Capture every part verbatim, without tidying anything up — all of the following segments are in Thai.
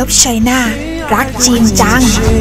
Love China รักจริงจัง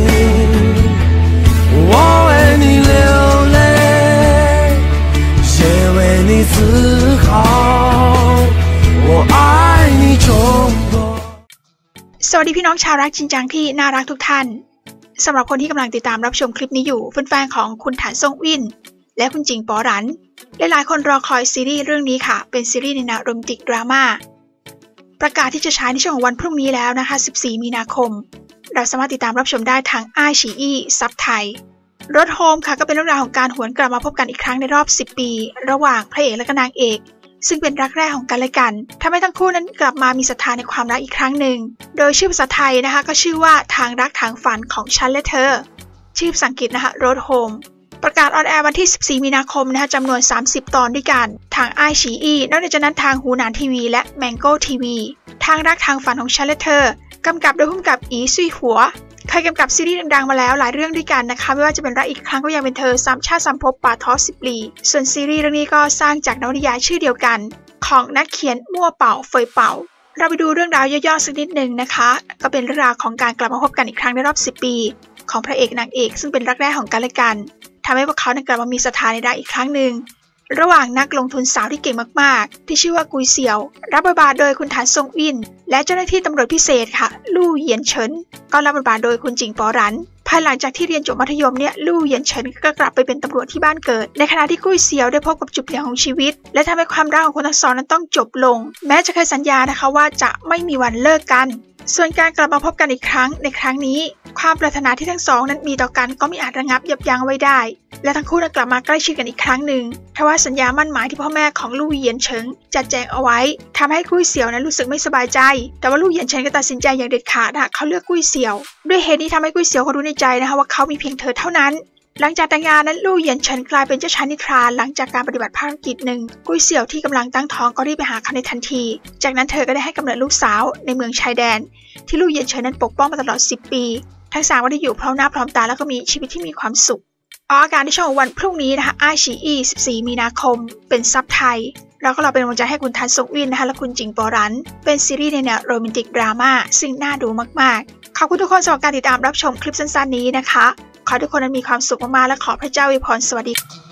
我为你流泪也为你自豪我爱你中国สวัสดีพี่น้องชาวรักจริงจังที่น่ารักทุกท่านสำหรับคนที่กำลังติดตามรับชมคลิปนี้อยู่แฟนๆของคุณฐานซ่งวินและคุณจิงป๋อหรันหลายๆคนรอคอยซีรีส์เรื่องนี้ค่ะเป็นซีรีส์ในแนวโรแมนติกดราม่าประกาศที่จะฉายในช่วงวันพรุ่งนี้แล้วนะคะสิบสี่มีนาคมเราสามารถติดตามรับชมได้ทางอ้ายฉีอี้ซับไทยรถโฮมค่ะก็เป็นเรื่องราวของการหวนกลับมาพบกันอีกครั้งในรอบสิบปีระหว่างพระเอกและก็นางเอกซึ่งเป็นรักแรกของกันและกันทำให้ทั้งคู่นั้นกลับมามีศรัทธาในความรักอีกครั้งหนึ่งโดยชื่อภาษาไทยนะคะก็ชื่อว่าทางรักทางฝันของฉันและเธอชื่อภาษาอังกฤษนะคะรถโฮมประกาศออนแอร์วันที่สิบสี่มีนาคมนะคะจำนวนสามสิบตอนด้วยกันทางอ้ายฉีอี้นอกจากนั้นทางหูหนานทีวีและแมงโก้ทีวีทางรักทางฝันของฉันและเธอกำกับโดยผู้กำกับอีซุยหัวเคยกำกับซีรีส์ดังๆมาแล้วหลายเรื่องด้วยกันนะคะไม่ว่าจะเป็นรักอีกครั้งก็ยังเป็นเธอสามชาติสามภพป่าท้อสิบลีส่วนซีรีส์เรื่องนี้ก็สร้างจากนวนิยายชื่อเดียวกันของนักเขียนมั่วเป่าเฟยเป่าเราไปดูเรื่องราวย่อๆสักนิดนึงนะคะก็เป็นเรื่องราวของการกลับมาพบกันอีกครั้งในรอบสิบปีของพระเอกนางเอกซึ่งเป็นรักแรกของกันและกันทำให้พวกเขากลับมามีศรัทธาในรักอีกครั้งหนึ่งระหว่างนักลงทุนสาวที่เก่งมากๆที่ชื่อว่ากุยเซียวรับบทบาทโดยคุณฐานซ่งวินและเจ้าหน้าที่ตำรวจพิเศษค่ะลู่เหยียนเฉินก็รับบทบาทโดยคุณจิงป๋อหรันภายหลังจากที่เรียนจบมัธยมเนี่ยลู่เหยียนเฉินก็กลับไปเป็นตำรวจที่บ้านเกิดในขณะที่กุยเซียวได้พบกับจุดเปลี่ยนของชีวิตและทำให้ความรักของคนทั้งสองนั้นต้องจบลงแม้จะเคยสัญญานะคะว่าจะไม่มีวันเลิกกันส่วนการกลับมาพบกันอีกครั้งในครั้งนี้ความปรารถนาที่ทั้งสองนั้นมีต่อกันก็ไม่อาจระงับยับยั้งไว้ได้และทั้งคู่นั้นกลับมาใกล้ชิดกันอีกครั้งหนึ่งทว่าสัญญามั่นหมายที่พ่อแม่ของลู่เหยียนเฉิงจัดแจงเอาไว้ทำให้กุ้ยเสี่ยวนั้นรู้สึกไม่สบายใจแต่ว่าลู่เหยียนเฉิงก็ตัดสินใจอย่างเด็ดขาดนะคะเขาเลือกกุ้ยเสี่ยวด้วยเหตุนี้ทำให้กุ้ยเสี่ยวเขารู้ในใจนะคะว่าเขามีเพียงเธอเท่านั้นหลังจากแต่งงานนั้นลู่เหยียนเฉินกลายเป็นเจ้าชายนิทราหลังจากการปฏิบัติภารกิจหนึ่งกุ้ยเสี่ยวที่กำลังตั้งท้องก็รีบไปหาเขาในทันทีจากนั้นเธอก็ได้ให้กำเนิดลูกสาวในเมืองชายแดนที่ลู่เหยียนเฉินนั้นปกป้องมาตลอดสิบปีทั้งสามก็ได้อยู่พร้อมหน้าพร้อมตาแล้วก็มีชีวิตที่มีความสุขออกอากาศในช่วงวันพรุ่งนี้นะคะอ้ายฉีอี้สิบสี่มีนาคมเป็นซับไทยเราก็รอเป็นกำลังใจให้คุณฐานซ่งวินนะคะและคุณจิงป๋อหรันเป็นซีรีส์ในแนวโรแมนติกดราม่าซึ่งน่าดูมากๆขอบคุณทุกคนสำหรับการติดตามรับชมคลิปสั้นๆนี้นะคะขอให้ทุกคนนั้นมีความสุขมากๆและขอพระเจ้าอวยพรสวัสดี